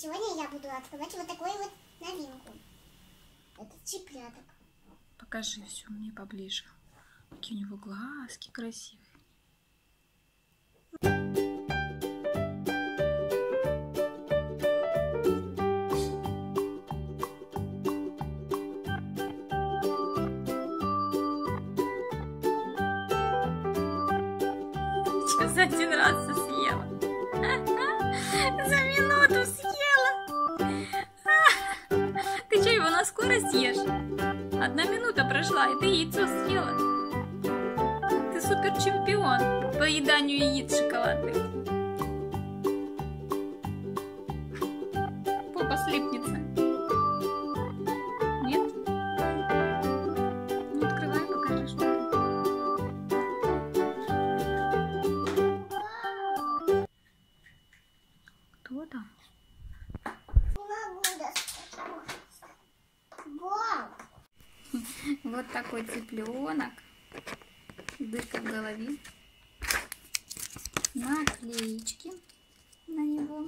сегодня я буду открывать вот такую вот новинку. Это цыпляток. Покажи все мне поближе. Какие у него глазки красивые. За один раз съела. За минуту съела. Ты что, его на скорость ешь? 1 минута прошла, и ты яйцо съела. Ты супер чемпион по еданию яиц шоколадных. Попа слипнется. Нет? Ну, открывай, покажи, что там. Кто там? Вот такой цыпленок. Дырка в голове. Наклеечки на него.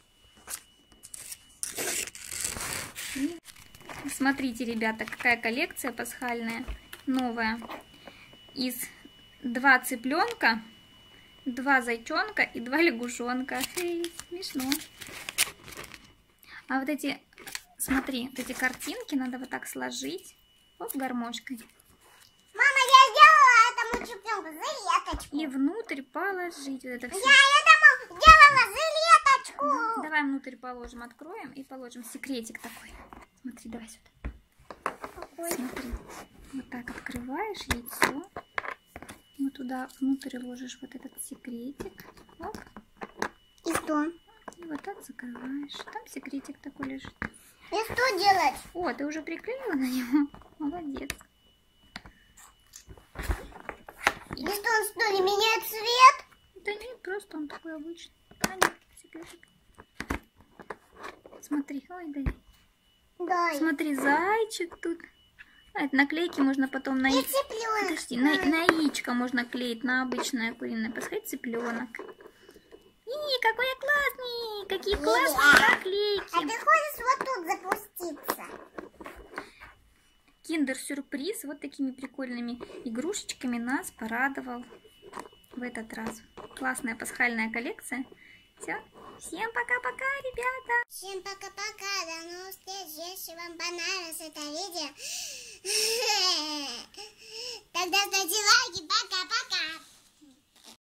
И смотрите, ребята, какая коллекция пасхальная, новая. Из 2 цыпленка, 2 зайчонка и 2 лягушонка. Эй, смешно. А вот эти, смотри, вот эти картинки надо вот так сложить. Вот гармошкой. Мама, я сделала этому цыпленку жилеточку. И внутрь положить вот это все. Я этому сделала жилеточку. Давай внутрь положим, откроем и положим секретик такой. Смотри, давай сюда. Какой? Смотри. Вот так открываешь яйцо. Вот туда внутрь ложишь вот этот секретик. Оп. И что? И вот так закрываешь. Там секретик такой лежит. И что делать? О, ты уже приклеила на него? Молодец. И что, он что ли меняет цвет? Да нет, просто он такой обычный. А нет, секретик. Смотри, ой, дай. Дай. Смотри, зайчик тут. А, это наклейки можно потом на... И цыпленок. Подожди, на яичко можно клеить, на обычное куриное. Пускай цыпленок. И какой я классный! Какие классные наклейки! А ты хочешь вот тут запуститься? Киндер-сюрприз вот такими прикольными игрушечками нас порадовал в этот раз. Классная пасхальная коллекция. Все. Всем пока-пока, ребята! Всем пока-пока, до новых встреч. Если вам понравилось это видео, тогда ставьте лайки. Пока-пока!